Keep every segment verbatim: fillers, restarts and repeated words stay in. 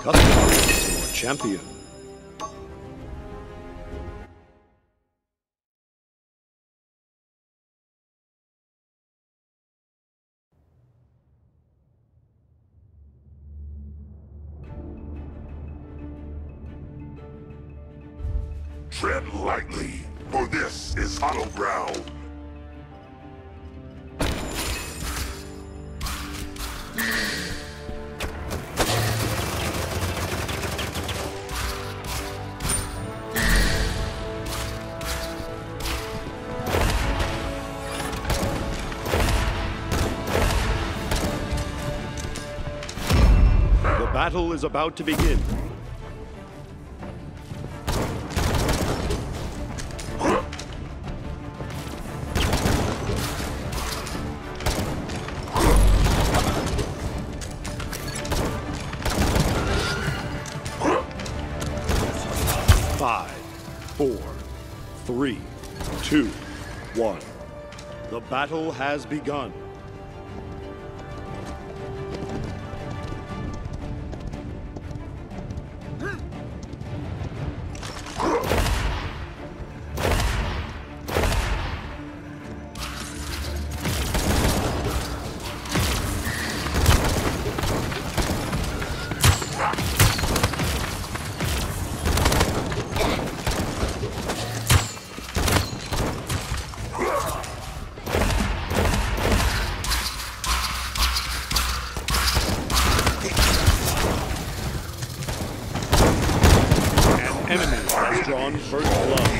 Customize your champion. Tread lightly, for this is hollow ground. The battle is about to begin. Five, four, three, two, one. The battle has begun. Enemy has drawn first blood.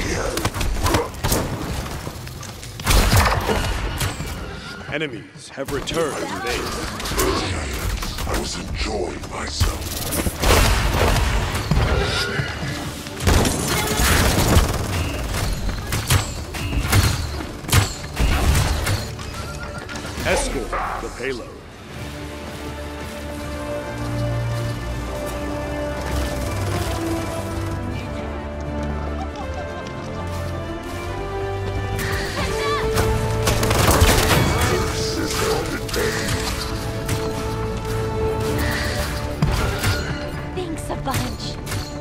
Enemies have returned to base. I was enjoying myself. Escort the payload. Thanks a bunch.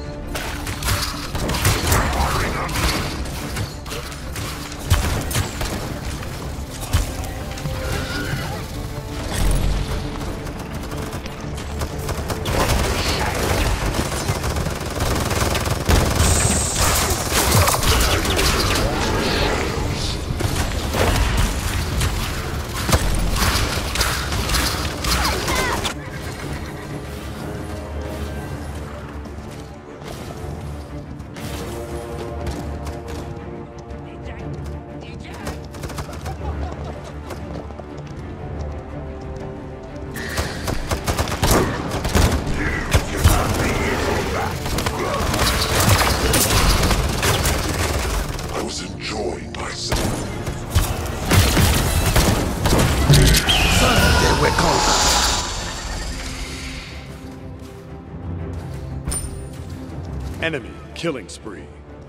Enemy killing spree.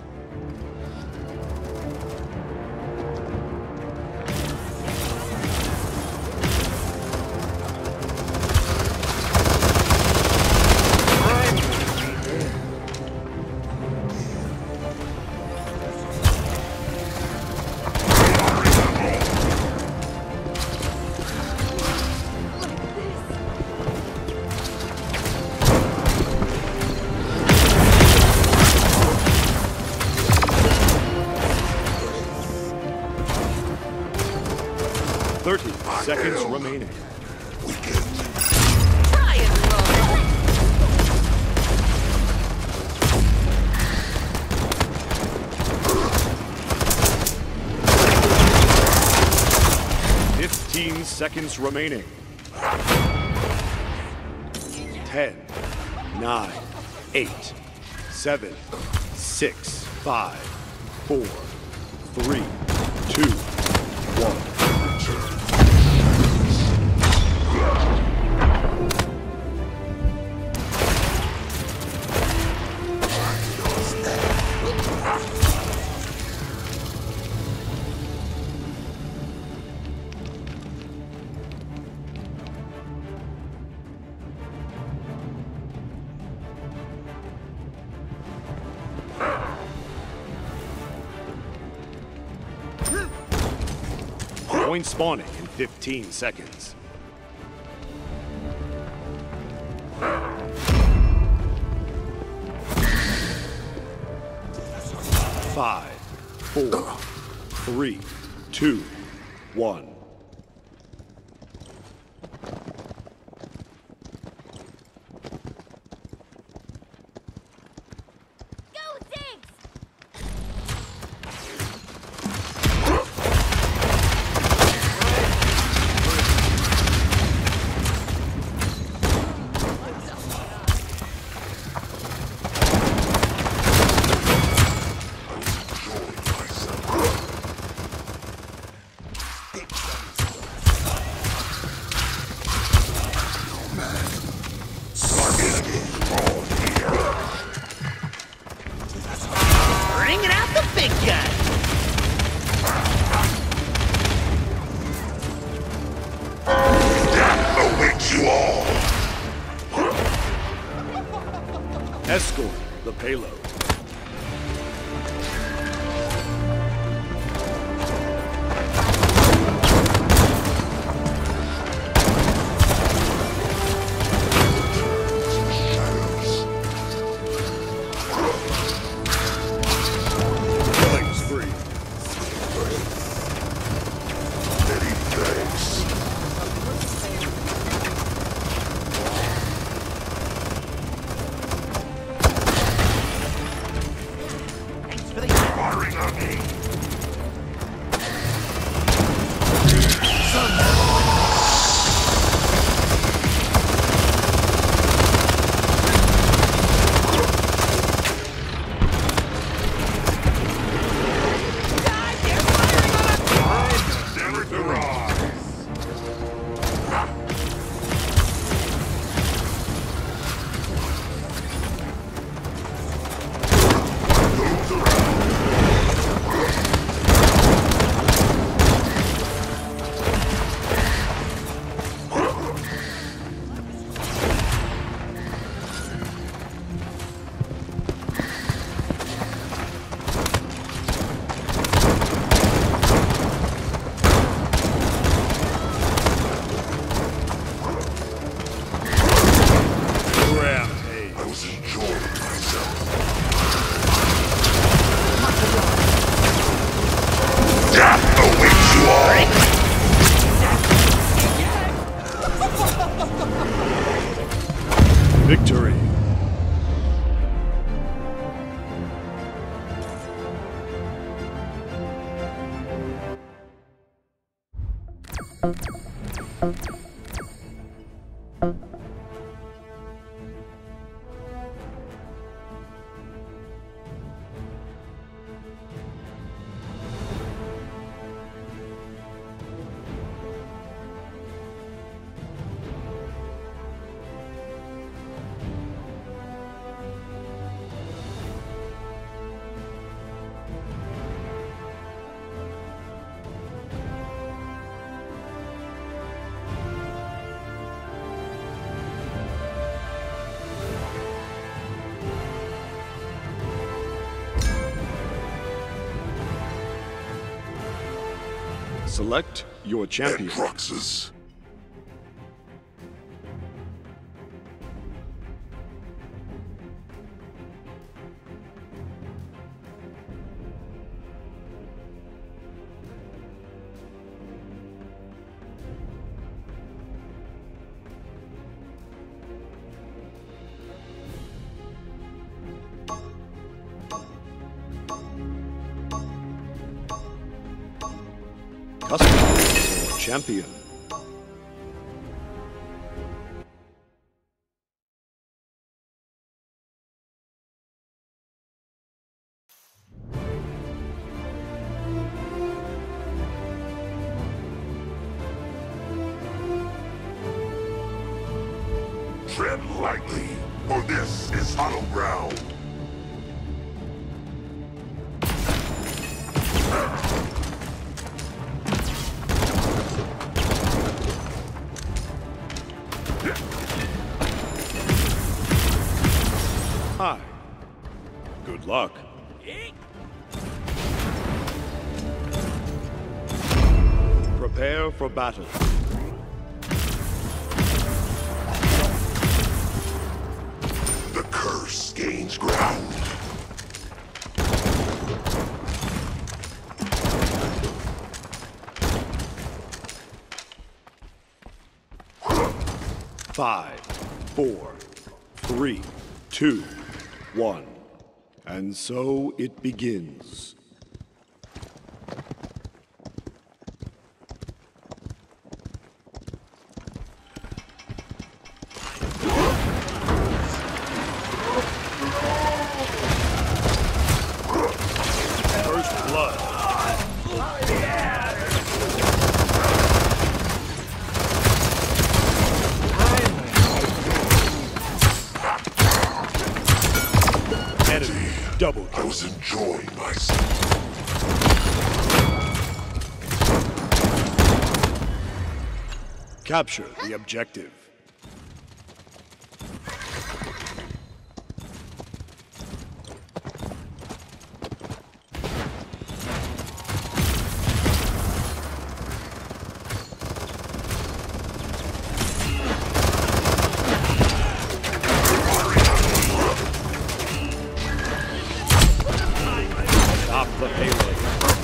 Thirty seconds remaining. Try and roll. Fifteen seconds remaining. Ten, nine, eight, seven, six, five, four, three, two, one. Point spawning in fifteen seconds. Five, four, three, two, one. Escort the payload. Killing spree. Many thanks. Firing on me. Never to rise. Those around. Rampage. I was enjoying myself. Death awaits you all! Victory. Select your champion. Androxus. Customize your champion. Tread lightly, for this is hollow ground. Hi. Good luck. Prepare for battle. The curse gains ground. Five, four, three, two, one. And so it begins. First blood. Enemy double I kill. was enjoying myself. Capture the objective. Stop the payload.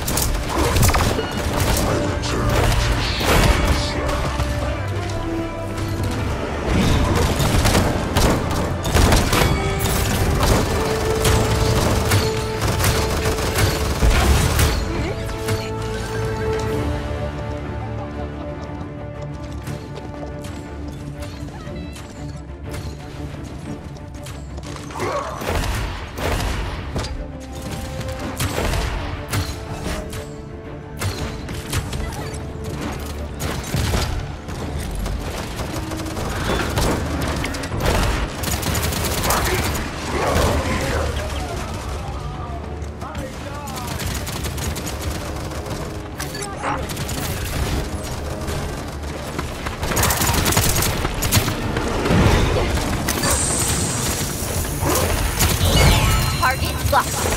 Target locked.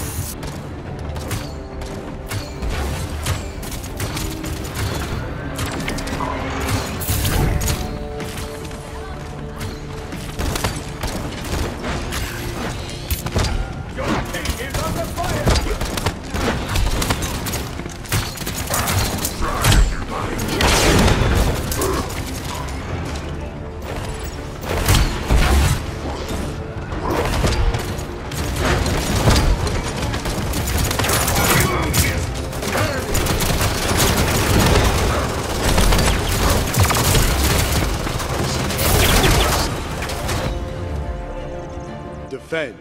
Defend.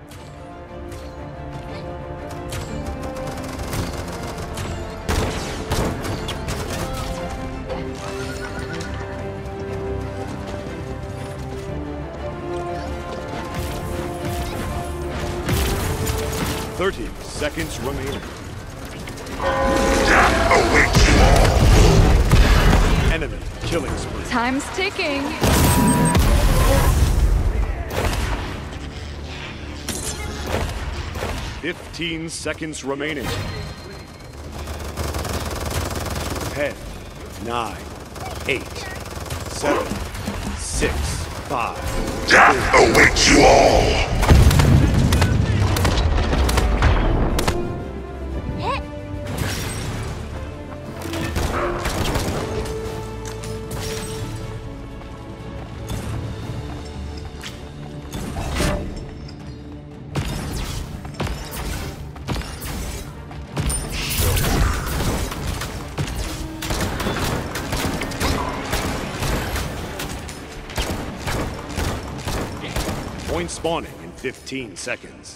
Thirty seconds remaining. Death awaits you all. Enemy killing spree. Time's ticking. Fifteen seconds remaining. Ten, nine, eight, seven, six, five. Death awaits you all. Hit. Point spawning in fifteen seconds.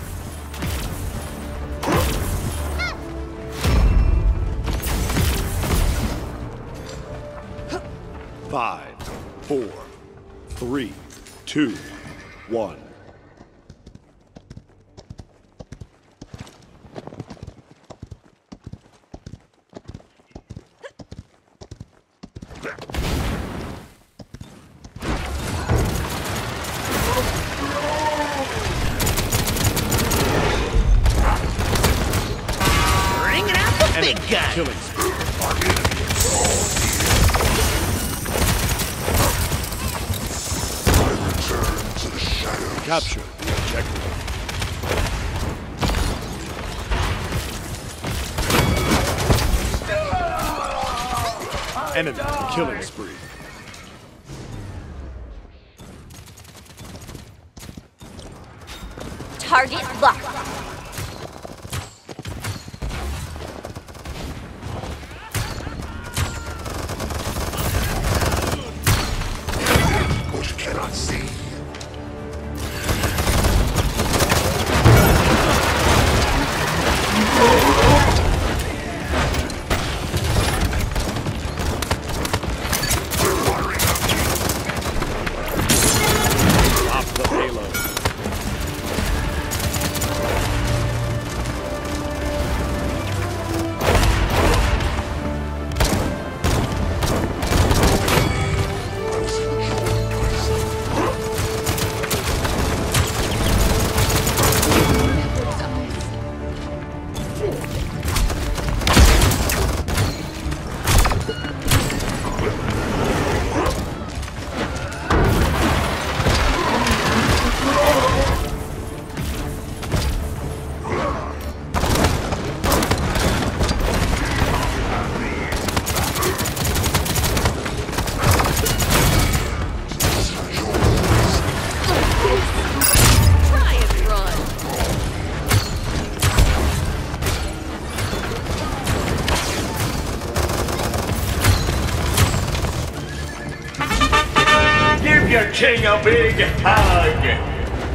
Five, four, three, two, one. Bringing out the big guy. Killing spree. Capture the objective. Enemy killing spree. Target locked. What you cannot see. Drop the payload. Try and run. Give your king a big hug!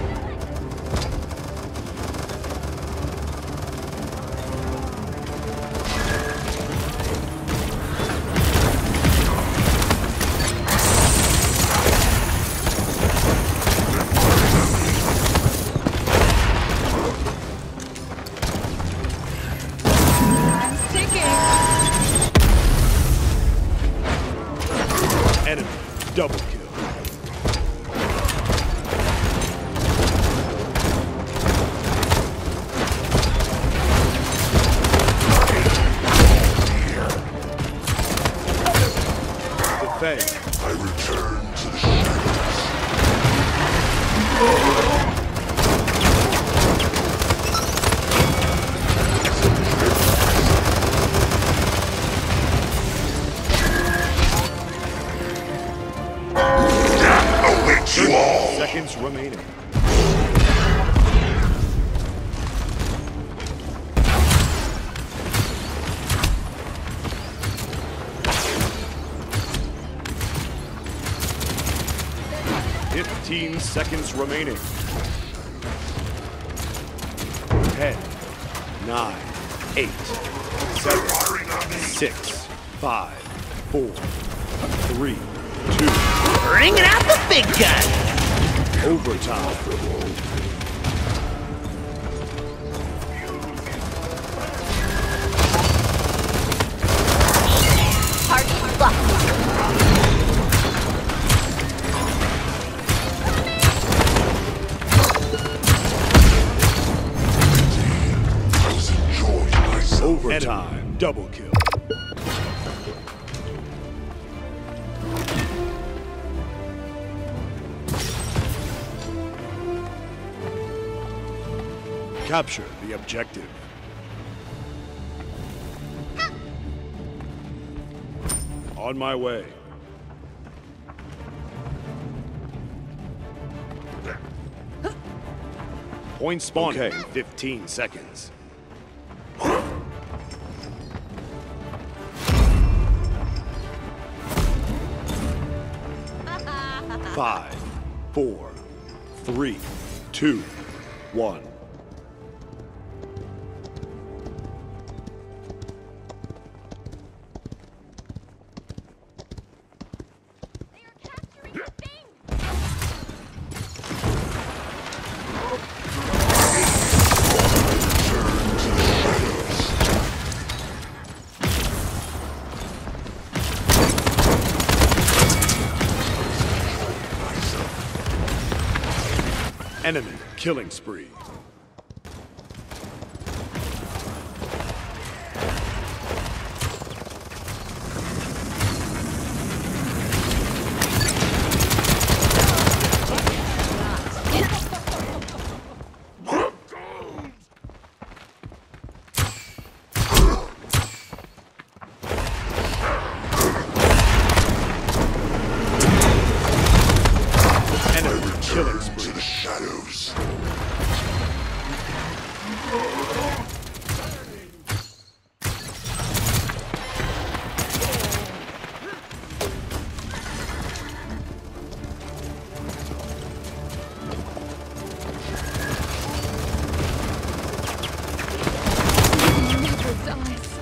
I'm sticking. Enemy double kill. Defend. I return to the shadows. Death awaits you all. Seconds remaining. Fifteen seconds remaining. Ten, nine, eight, seven, Firing on me. six, five, four, three, two. Bringing out the big gun! Overtime. Target locked. I was enjoying myself. Overtime. Double kill. Capture the objective. On my way. Point spawn in fifteen seconds. Five, four, three, two, one. Enemy killing spree.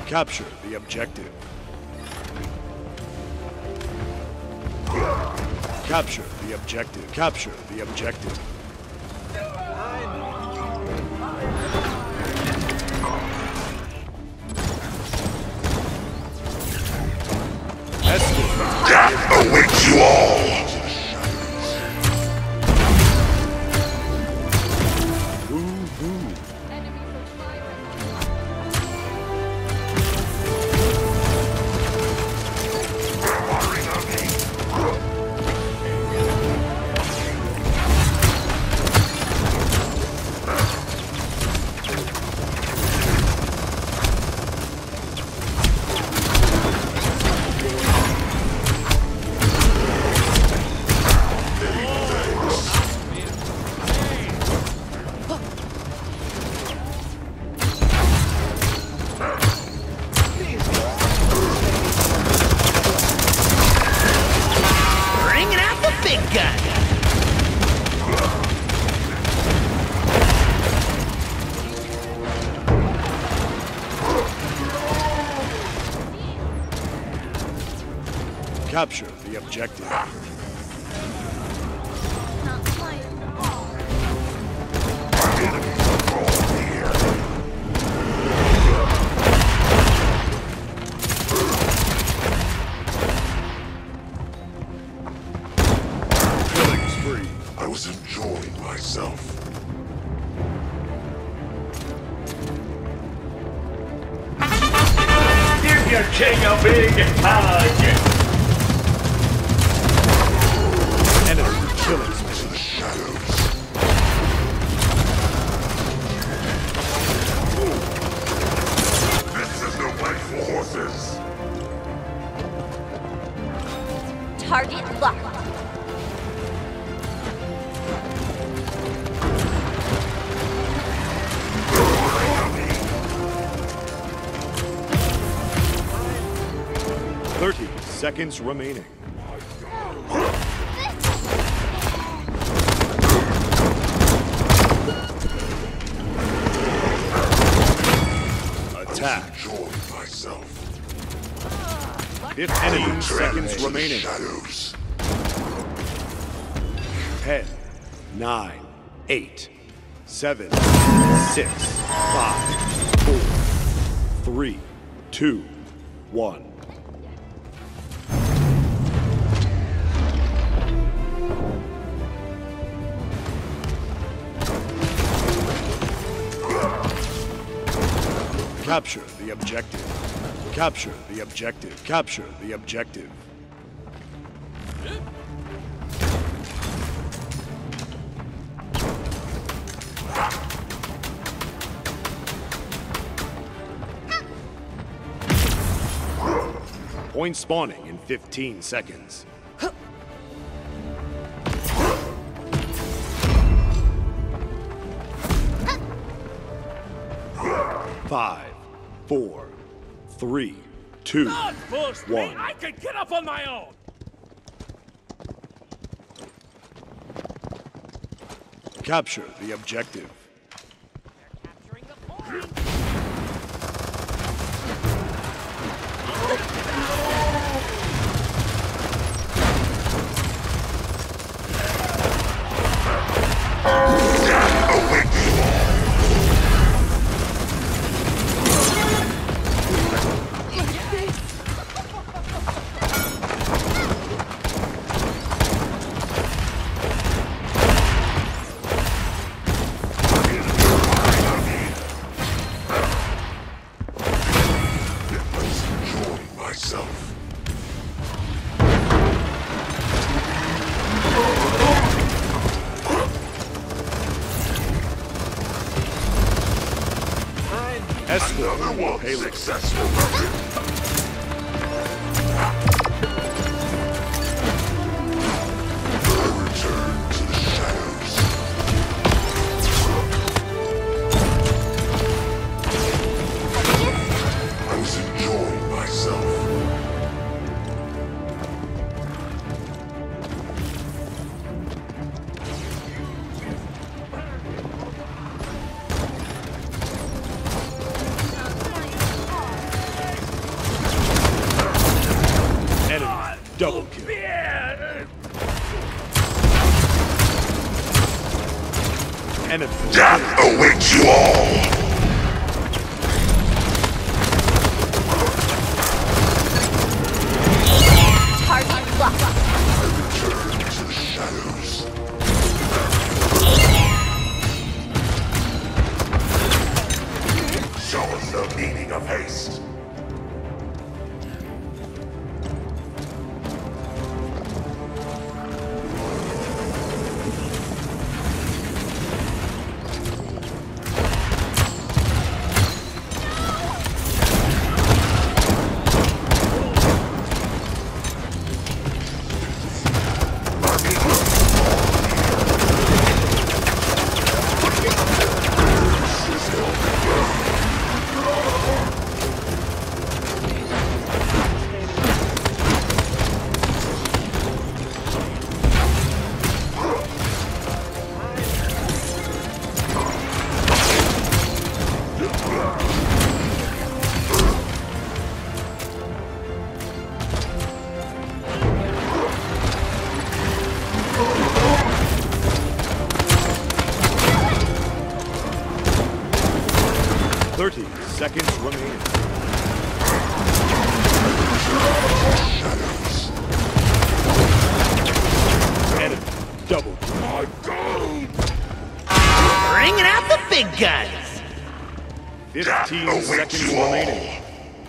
Capture the objective. Capture the objective. Capture the objective. Death awaits you all! Capture the objective. Killing spree. I was enjoying myself. Give your king a big hug! Enemy killing spree. To the shadows. This is no fight for horses. Target locked. Thirty seconds remaining. Attack. Enjoying myself. fifteen seconds remaining. Shadows. ten, nine, eight, seven, six, five, four, three, two, one. Capture the objective. Capture the objective. Capture the objective. Point spawning in fifteen seconds. Five, four, three, two, one. I can get up on my own! Capture the objective. Capturing the point! Escort Another one payload. successful. I return to the shadows. I was enjoying myself. double kill. Enemy. Death awaits you all! Target locked. Return to the shadows. Show us the meaning of haste. Thirty seconds remaining. Enemy double kill. Bringing out the big guns. Fifteen seconds remaining.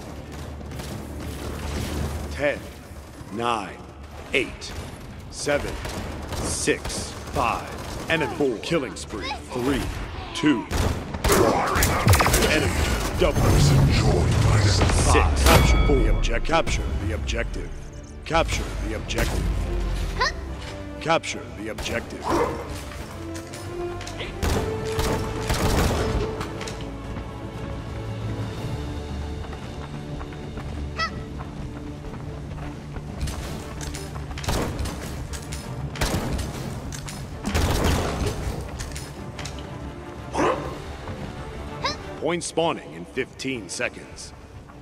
Ten, nine, eight, seven, six, five. Enemy full killing spree. Three, two. Enemy double six. Capture the object. Capture the objective. Capture the objective. Capture the objective. Point spawning in fifteen seconds.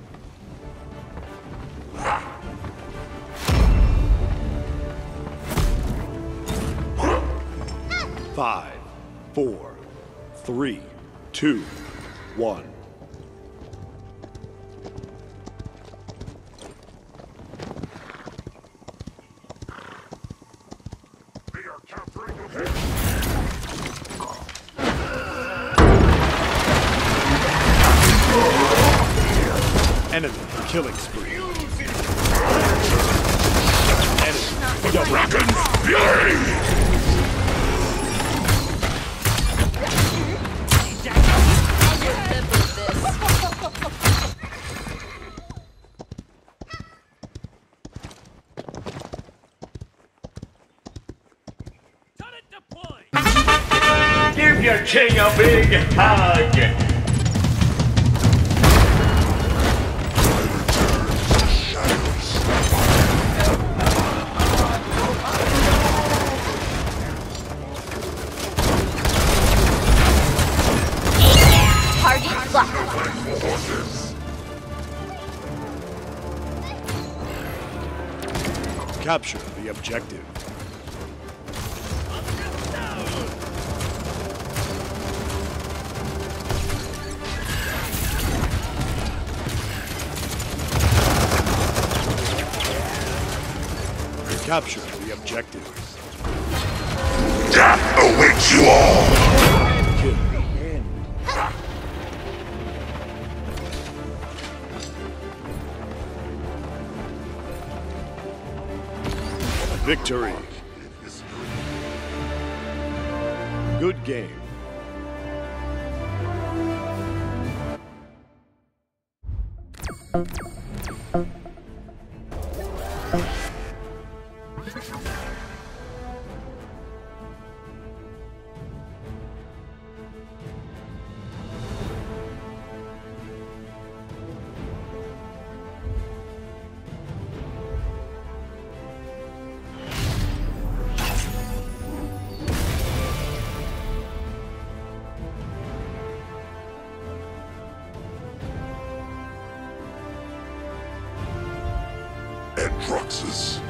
Five, four, three, two, one. We are capturing the Enemy killing spree. Enemy double Dragon's Fury! Give your king a big hug. Target locked. Capture the objective. Capture the objective. Death awaits you all! Kill. Victory. Good game. Androxus.